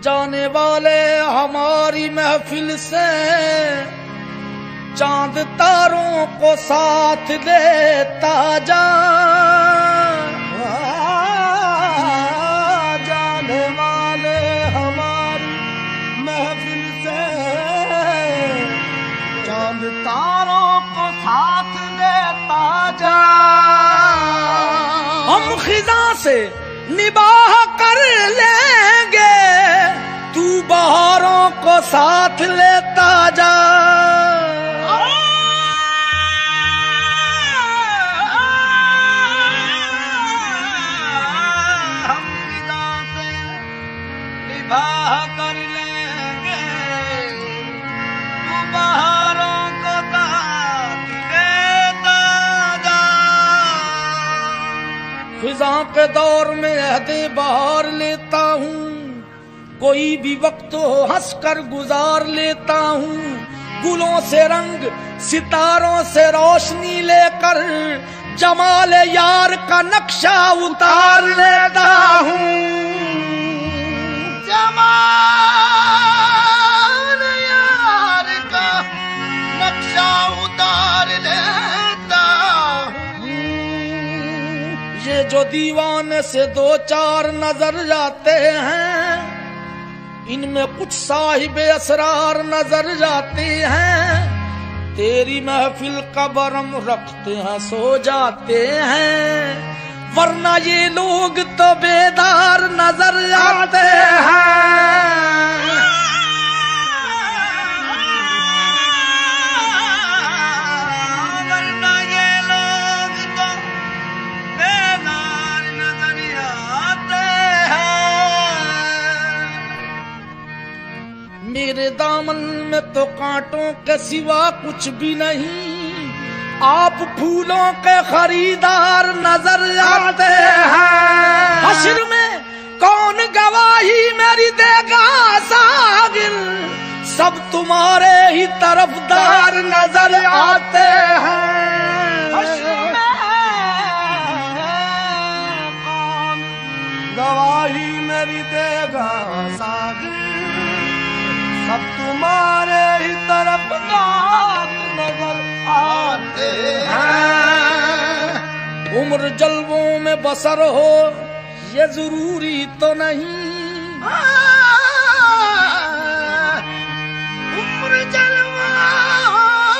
جانے والے ہماری محفل سے چاند تاروں کو ساتھ لیتا جا، جانے والے ہماری محفل سے چاند تاروں کو ساتھ لیتا جا، ہم خزاں سے نباہ کر لیں گے، تو بہاروں کو ساتھ لیتا جا، ہم خزاں سے نباہ کر لیں گے، تو بہاروں کو ساتھ لیتا جا، خزاں کے دور میں عہد بہار لیتا ہوں، کوئی بھی وقت ہو ہنس کر گزار لیتا ہوں، گلوں سے رنگ ستاروں سے روشنی لے کر جمال یار کا نقشہ اتار لیتا ہوں، جمال یار کا نقشہ اتار لیتا ہوں، یہ جو دیوانے سے دو چار نظر جاتے ہیں، ان میں کچھ صاحب اسرار نظر جاتے ہیں، تیری محفل کا برم رکھتے ہیں سو جاتے ہیں، ورنہ یہ لوگ تو بیدار نظر آتے ہیں، ورنہ یہ لوگ تو بیدار نظر آتے ہیں، میرے دامن میں تو کانٹوں کے سوا کچھ بھی نہیں، آپ پھولوں کے خریدار نظر آتے ہیں، حشر میں کون گواہی میری دے گا ساغر، سب تمہارے ہی طرفدار نظر آتے ہیں، حشر میں کون گواہی میری دے گا ساغر، سب تمہارے ہی طرف نظر آتے ہیں، عمر جلووں میں بسر ہو یہ ضروری تو نہیں، عمر جلووں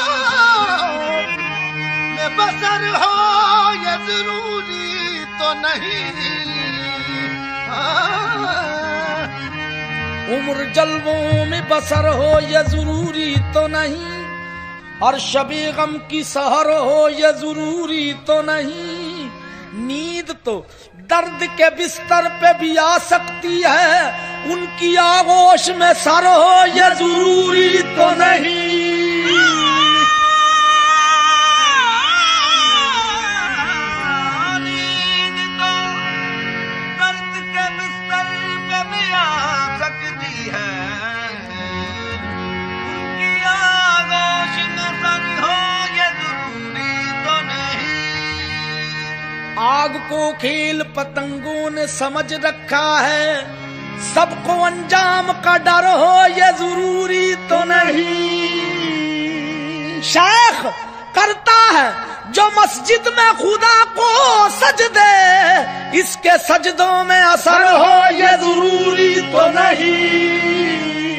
میں بسر ہو یہ ضروری تو نہیں، عمر جلووں میں بسر ہو یہ ضروری تو نہیں، ہر شب غم کی سحر ہو یہ ضروری تو نہیں، نیند تو درد کے بستر پہ بھی آ سکتی ہے، ان کی آغوش میں سر ہو یہ ضروری تو نہیں، نیند تو درد کے بستر پہ بھی آ سکتی ہے، ان کی آغوش میں سر ہو یہ ضروری تو نہیں، آگ کو کھیل پتنگوں نے سمجھ رکھا ہے، سب کو انجام کا ڈر ہو یہ ضروری تو نہیں، شیخ کرتا ہے جو مسجد میں خدا کو سجدے، اس کے سجدوں میں اثر ہو یہ ضروری تو نہیں،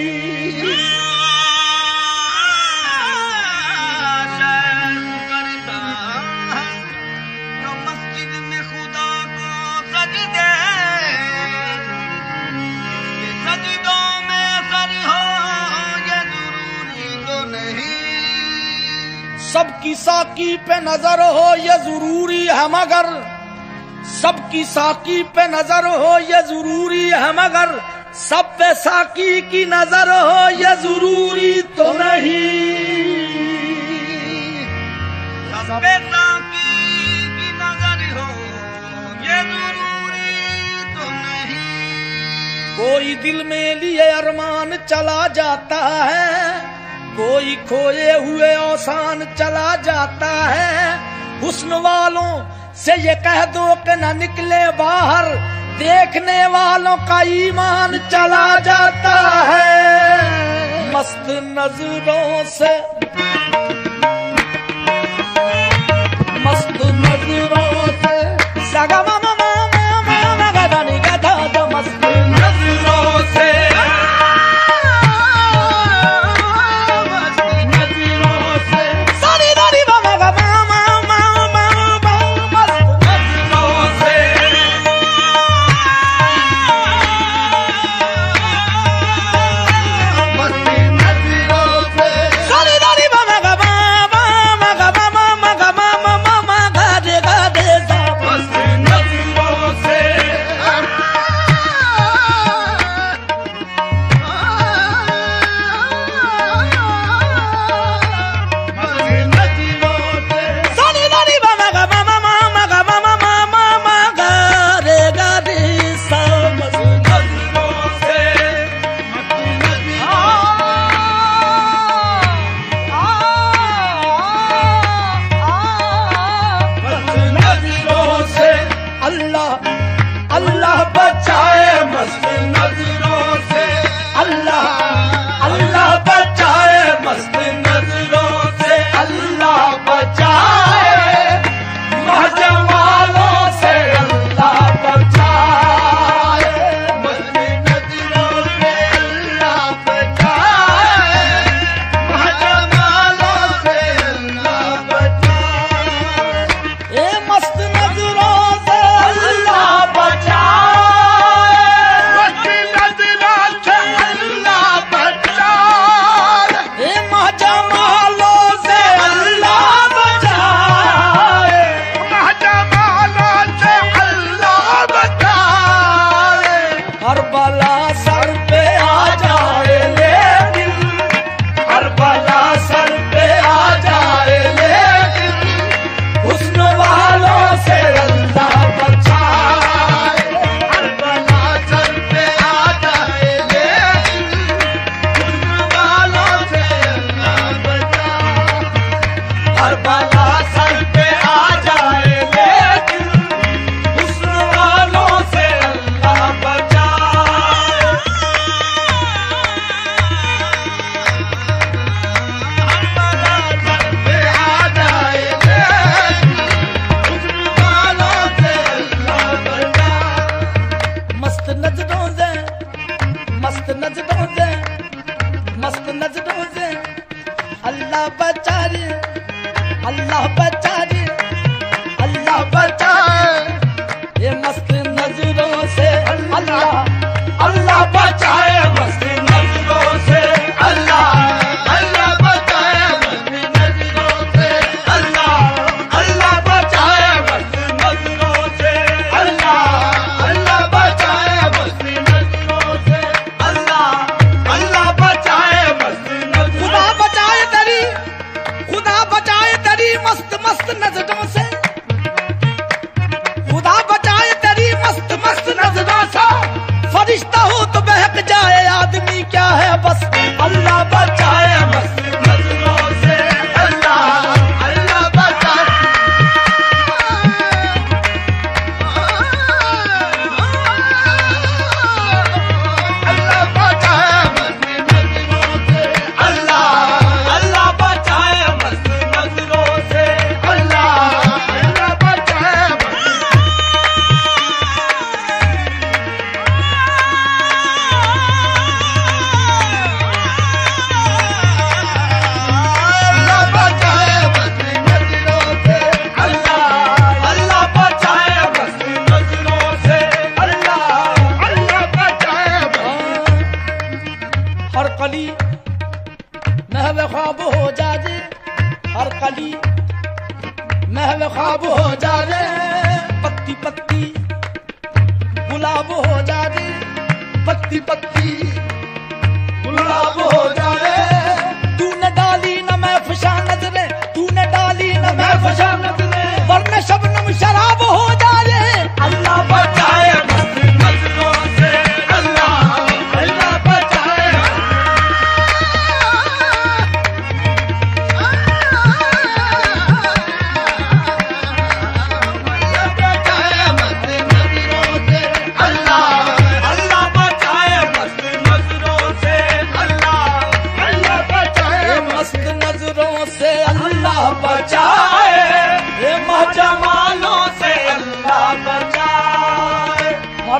سب کی ساقی پہ نظر ہو یہ ضروری ہے مگر، سب کی ساقی پہ نظر ہو یہ ضروری ہے مگر، سب پہ ساقی کی نظر ہو یہ ضروری تو نہیں، سب پہ ساقی کی نظر ہو یہ ضروری تو نہیں، کوئی دل میں لیے ارمان چلا جاتا ہے، کوئی کھوئے ہوئے اوسان چلا جاتا ہے، حسن والوں سے یہ کہہ دو کہ نہ نکلے باہر، देखने वालों का ईमान चला जाता है मस्त नजरों से, मस्त नजरों से सगा मामा मामा गदानी गदा दा मस्त नजरों से, मस्त नजरों से सारी दानी मामा मामा मामा मस्त नजरों से, मस्त नजरों से सारी दानी मामा मामा मामा मामा गादे गादे सा मस्त नजरों से, मस्त नजरों से सारी दानी मामा मामा मामा गादे गादे सा मस्त नजरों से, मस्त नजरों से अल्लाह अल्लाह बचाए मस्त नजरों से, अल्लाह अल्लाह बचाए मस्त नजरों से, अल्लाह बचाए महजमालों से, अल्लाह बचाए मस्त नजरों से, अल्लाह बचाए महजमालों से, अल्लाह बचाए ए मस्त नजरों से अल्लाह बचाए, मस्त नजरों से अल्लाह बचाए ए महजमालों से अल्लाह बचाए, महजमालों से अल्लाह बचाए हर बला सर पे आ जाए लेकिन, हर बला सर पे आ जाए लेकिन हुस्न वालों से अल्लाह बचाए, हर बला सर पे आ जाए लेकिन हुस्न वालों से अल्लाह बचाए, हर बला सर पे आ जाए लेकिन हुस्न वालों से अल्लाह बचाए, हर बला सर पे आ जाए लेकिन हुस्न वालों से अल्लाह बचाए मस्त नजरों से, मस्त नजरों से, मस्त नजरों से अल्लाह बचा रे, अल्लाह बचा रे, अल्लाह बचा ये मस्त नजरों से अल्लाह अल्लाह बचाए मस्त नजरों से, अल्लाह अल्लाह बचाए मस्त नजरों से, अल्लाह अल्लाह बचाए मस्त नजरों से, अल्लाह अल्लाह बचाए मस्त नजरों से, अल्लाह अल्लाह बचाए मस्त नजरों, खुदा बचाए तेरी, खुदा बचाए तेरी मस्त मस्त नजरों से, खुदा बचाए तेरी मस्त मस्त नजरों से, फरिश्ता हो तो बहक जाए आदमी क्या है बस, अल्लाह बचाए मस्त नजरों से, अल्लाह अल्लाह बचाए, अल्लाह बचाए मस्त नजरों से, अल्लाह अल्लाह बचाए मस्त नजरों से, अल्लाह अल्लाह बचाए अल्लाह बचाए मस्त नजरों से, अल्लाह अल्लाह बचाए मस्त नजरों से, अल्लाह अल्लाह बचाए हर कली महव ख्वाब हो जाए, हर कली महव ख्वाब हो जाए, पत्ती पत्ती गुलाब हो जाए, पत्ती पत्ती गुलाब हो जाए, तूने डाली न मैं फशा नजरे, तूने डाली न मैं फशा नजरे, वरना शबनम शराब हो जाए, अल्लाह बचाए मस्त नजरों से, अल्लाह अल्लाह बचाए अल्लाह बचाए मस्त नजरों से,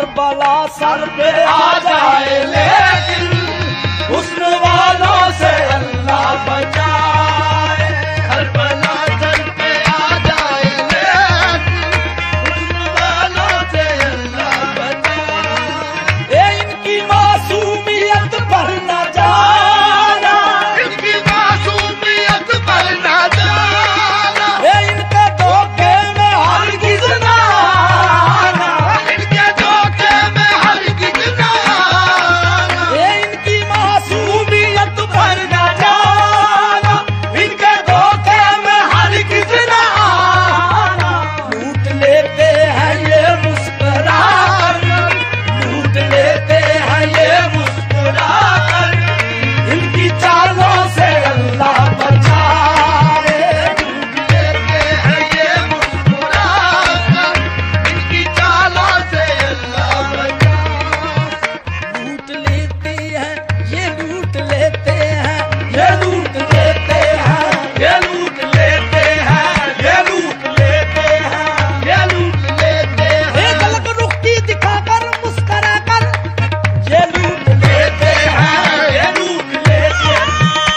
बला सर पे आ जाए लेकिन हुस्न वालों से अल्लाह बचाए। हर बला सर पे आ जाए लेकिन हुस्न वालों से अल्लाह बचाए। इनकी मासूमियत पर न जाना, इनकी मासूमियत पर न जाना, इनके धोखे में हरगिज़ न आना, इनके धोखे में हरगिज़ न आना। इनकी मासूमियत पर न जाना, इनके धोखे में हरगिज़ न आना। लूट लेते हैं ये मुस्कुरा कर, लूट लेते हैं ये मुस्कुरा कर, इनकी चालों से अल्लाह बचाए। लेते हैं ये मुस्कुरा कर, इनकी चालों से अल्लाह बचाए। लूट लेते हैं ये लूट लेते हैं, ये लूट लेते हैं, ये लूट लेते हैं, ये लूट लेते हैं, ये लूट लेते हैं। एक अलग रुख की दिखाकर मुस्करा कर, ये लूट लेते हैं, ये लूट लेते हैं।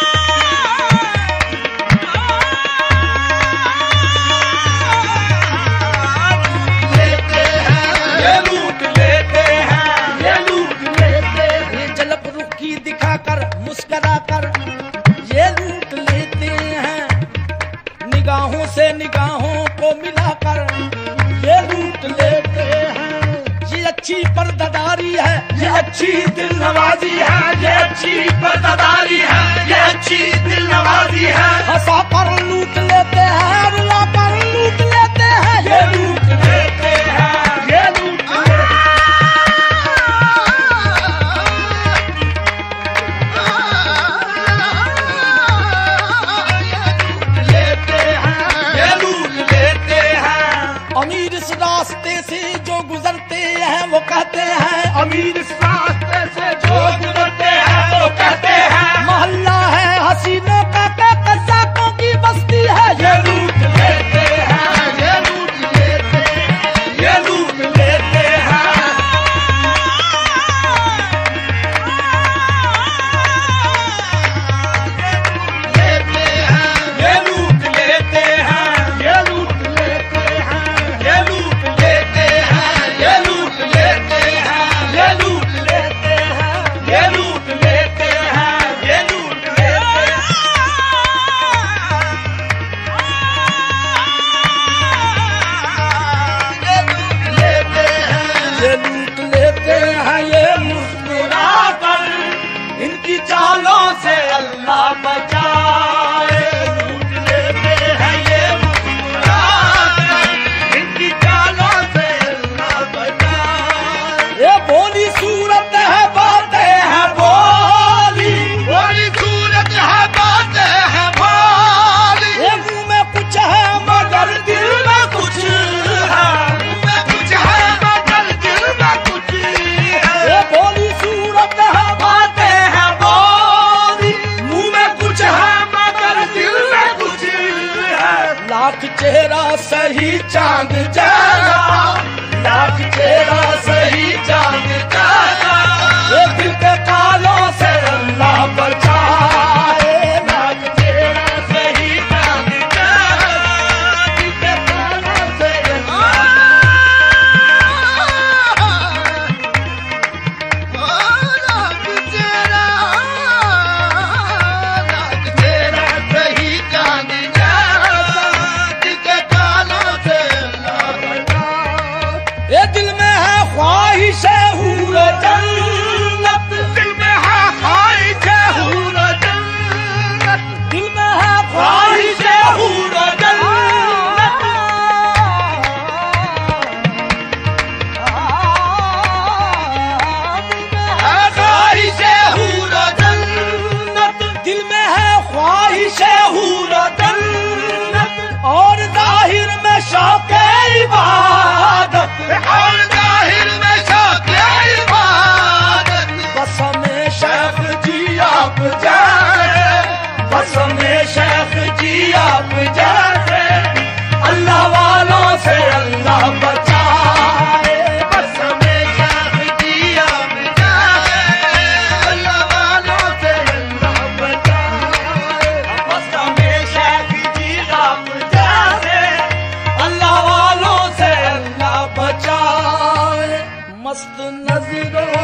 लेते हैं ये लूट लेते हैं, ये लूट लेते हैं। ये झलक रुख की दिखाकर मुस्करा कर ये लूट लेते हैं। निगाहों से निगाहों को मिलाकर ये लूट लेते हैं। ये अच्छी पर्दादारी है, ये अच्छी दिल नवाजी है, ये अच्छी पर्दादारी है, ये अच्छी दिल नवाजी है। हंसा कर लूट लेते हैं, रुला कर लूट लेते हैं, ये लूट लेते हैं, ये लूट लेते हैं। ये लूट लेते हैं। अमीर इस रास्ते से जो गुजरते हैं वो कहते हैं, अमीर इस रास्ते से जो गुजरते हैं वो कहते हैं, मोहल्ला है हसीनों का कसाकों की बस्ती है। ये लूट लेते हैं, ये लूट लेते हैं, ये लूट लेते हैं। ये लूट लेते हैं, ये लूट लेते हैं, ये लूट लेते हैं, ये लूट लेते हैं, ये लूट लेते हैं, ये लूट लेते हैं, ये लूट लेते हैं। ये लूट लेते हैं, ये मुस्कुरा कर, इनकी चालों से अल्लाह बचाए। लूट लेते हैं ये मुस्कुरा कर, इनकी चालों से अल्लाह बचाए। ये बोली सूरत है, बातें हैं बोली, बोली सूरत है, बातें हैं बोली। ये मुंह में कुछ है मगर दिल में कुछ है। मैं कुछ है मगर दिल में कुछ है। ये बोली सूरत है, बातें हैं बोली, मुंह में कुछ है मगर दिल में कुछ है। लाख चेहरा सही चांद जैसा, लाख चेहरा सही चांद जैसा, ये दिल के कालों से अल्लाह बचाए। लाख चेहरा सही चांद जैसा, दिल के कालों से तेरा सही चांद जैसा, दिल के कालों से अल्लाह बचाए। ये दिल में है ख्वाहिश हूर जन्नत, दिल में है ख्वाहिश हूर जन्नत, दिल में है ख्वाहिश हूर जन्नत। ख्वाहिश हूर जन्नत, दिल में है ख्वाहिश हूर जन्नत, और जाहिर में शौक इबादत, और जाहिर में शौक इबादत। बस में शेख जी आप जैसे, बस में शेख जी आप जैसे, अल्लाह वालों से अल्लाह बचाए। बस में शेख मस्त नजरों